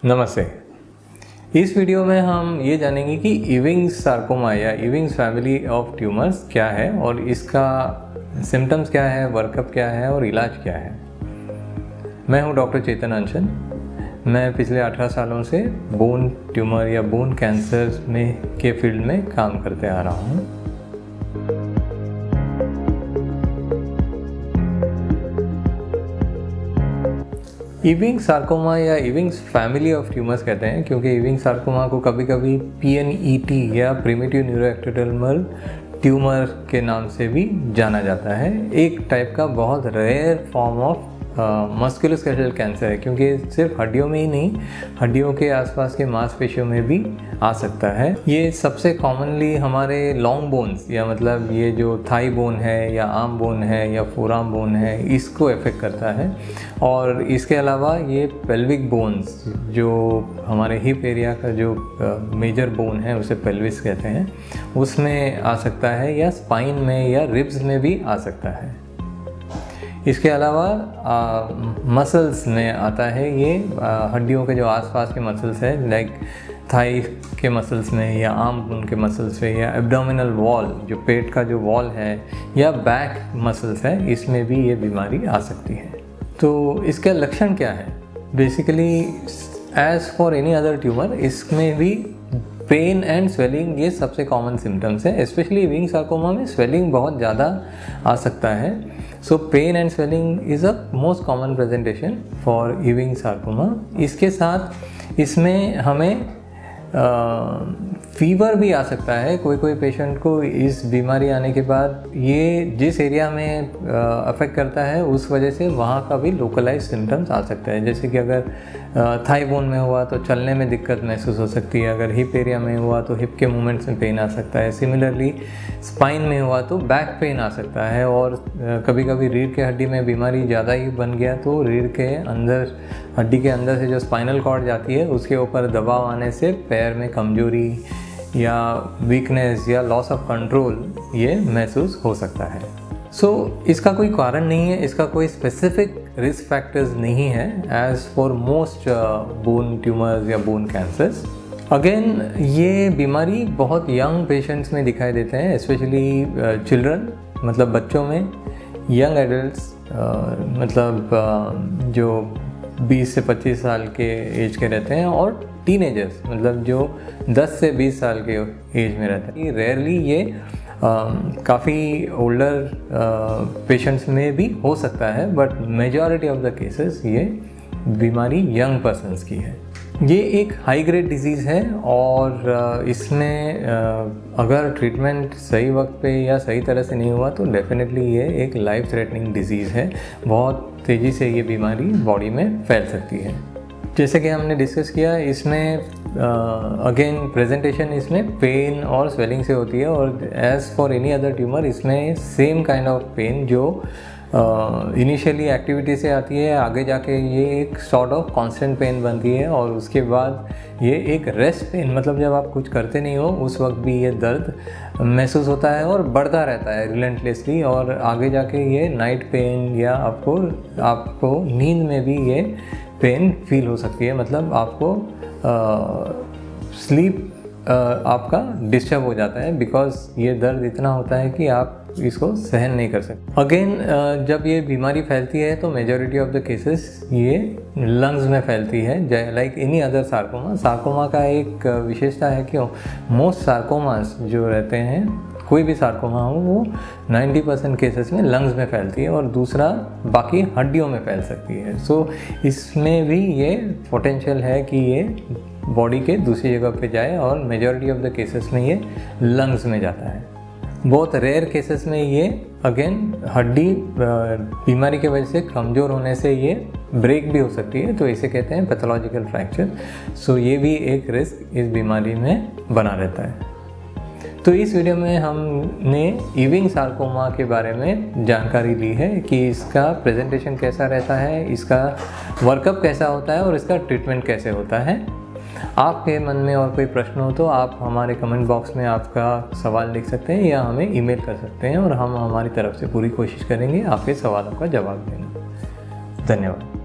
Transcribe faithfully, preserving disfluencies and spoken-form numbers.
नमस्ते। इस वीडियो में हम ये जानेंगे कि इविंग्स सार्कोमा या इविंग्स फैमिली ऑफ ट्यूमर्स क्या है और इसका सिम्टम्स क्या है, वर्कअप क्या है और इलाज क्या है। मैं हूं डॉक्टर चेतन अंशन। मैं पिछले अठारह सालों से बोन ट्यूमर या बोन कैंसर में के फील्ड में काम करते आ रहा हूं। इविंग सार्कोमा या इविंग्स फैमिली ऑफ ट्यूमर्स कहते हैं क्योंकि इविंग सार्कोमा को कभी कभी पी एन ई टी या प्रिमिटिव न्यूरोएक्टोडर्मल ट्यूमर के नाम से भी जाना जाता है। एक टाइप का बहुत rare form of musculoskeletal cancer है क्योंकि सिर्फ हड्डियों में ही नहीं, हड्डियों के आसपास के मांसपेशियों में भी आ सकता है। ये सबसे कॉमनली हमारे लॉन्ग बोन्स या मतलब ये जो थाई बोन है या आर्म बोन है या फोरआर्म बोन है, इसको अफेक्ट करता है। और इसके अलावा ये पेल्विक बोन्स जो हमारे हिप एरिया का जो मेजर बोन है उसे पेल्विस कहते हैं, उसमें आ सकता है या स्पाइन में या रिब्स में भी आ सकता है। इसके अलावा मसल्स में आता है, ये हड्डियों के जो आसपास के मसल्स है लाइक थाई के मसल्स में या आर्म बोन के मसल्स में या एब्डोमिनल वॉल जो पेट का जो वॉल है या बैक मसल्स है, इसमें भी ये बीमारी आ सकती है। तो इसके लक्षण क्या है? Basically as for any other tumour इसमें भी पेन एंड स्वेलिंग ये सबसे कॉमन सिम्टम्स है। स्पेशली इविंग सार्कोमा में स्वेलिंग बहुत ज़्यादा आ सकता है। So pain and swelling is a most common presentation for Ewing sarcoma. इसके साथ इसमें हमें फीवर भी आ सकता है। कोई कोई पेशेंट को इस बीमारी आने के बाद ये जिस एरिया में अफेक्ट करता है उस वजह से वहाँ का भी लोकलाइज सिम्टम्स आ सकता है। जैसे कि अगर थाई बोन में हुआ तो चलने में दिक्कत महसूस हो सकती है, अगर हिप एरिया में हुआ तो हिप के मूवमेंट्स में पेन आ सकता है, सिमिलरली स्पाइन में हुआ तो बैक पेन आ सकता है। और कभी कभी रीढ़ के हड्डी में बीमारी ज़्यादा ही बन गया तो रीढ़ के अंदर, हड्डी के अंदर से जो स्पाइनल कॉर्ड जाती है उसके ऊपर दबाव आने से पैर में कमजोरी या वीकनेस या लॉस ऑफ कंट्रोल ये महसूस हो सकता है। सो so, इसका कोई कारण नहीं है, इसका कोई स्पेसिफिक रिस्क फैक्टर्स नहीं है as for most bone tumours या बोन कैंसर्स। अगेन ये बीमारी बहुत यंग पेशेंट्स में दिखाई देते हैं, स्पेशली चिल्ड्रन uh, मतलब बच्चों में, यंग एडल्ट्स uh, मतलब uh, जो बीस से पच्चीस साल के एज के रहते हैं, और टीनेजर्स मतलब जो दस से बीस साल के एज में रहते हैं। रेयरली ये काफ़ी ओल्डर पेशेंट्स में भी हो सकता है, but majority of the cases ये बीमारी यंग पर्सन्स की है। ये एक हाई ग्रेड डिजीज़ है और इसमें अगर ट्रीटमेंट सही वक्त पे या सही तरह से नहीं हुआ तो डेफिनेटली ये एक लाइफ थ्रेटनिंग डिजीज़ है। बहुत तेज़ी से ये बीमारी बॉडी में फैल सकती है। जैसे कि हमने डिस्कस किया, इसमें अगेन प्रेजेंटेशन इसमें पेन और स्वेलिंग से होती है और as for any other tumour इसमें सेम काइंड ऑफ पेन जो इनिशियली एक्टिविटी से आती है, आगे जाके ये एक सॉर्ट ऑफ कांस्टेंट पेन बनती है और उसके बाद ये एक रेस्ट पेन, मतलब जब आप कुछ करते नहीं हो उस वक्त भी ये दर्द महसूस होता है और बढ़ता रहता है रिलेंटलेसली, और आगे जाके ये नाइट पेन या आपको आपको नींद में भी ये पेन फील हो सकती है। मतलब आपको स्लीप आपका डिस्टर्ब हो जाता है बिकॉज ये दर्द इतना होता है कि आप इसको सहन नहीं कर सकते। अगेन जब ये बीमारी फैलती है तो मेजॉरिटी ऑफ द केसेस ये लंग्स में फैलती है, like any other sarcoma. Sarcoma का एक विशेषता है कि मोस्ट सार्कोमास जो रहते हैं, कोई भी सार्कोमा हो, वो नब्बे परसेंट केसेस में लंग्स में फैलती है और दूसरा बाकी हड्डियों में फैल सकती है। सो so, इसमें भी ये पोटेंशियल है कि ये बॉडी के दूसरी जगह पे जाए और मेजॉरिटी ऑफ द केसेस में ये लंग्स में जाता है। बहुत रेयर केसेस में ये अगेन हड्डी बीमारी की वजह से कमज़ोर होने से ये ब्रेक भी हो सकती है, तो इसे कहते हैं पैथोलॉजिकल फ्रैक्चर। सो ये भी एक रिस्क इस बीमारी में बना रहता है। तो इस वीडियो में हमने इविंग सार्कोमा के बारे में जानकारी ली है कि इसका प्रेजेंटेशन कैसा रहता है, इसका वर्कअप कैसा होता है और इसका ट्रीटमेंट कैसे होता है। आपके मन में और कोई प्रश्न हो तो आप हमारे कमेंट बॉक्स में आपका सवाल लिख सकते हैं या हमें ईमेल कर सकते हैं और हम हमारी तरफ से पूरी कोशिश करेंगे आपके सवालों का जवाब देना। धन्यवाद।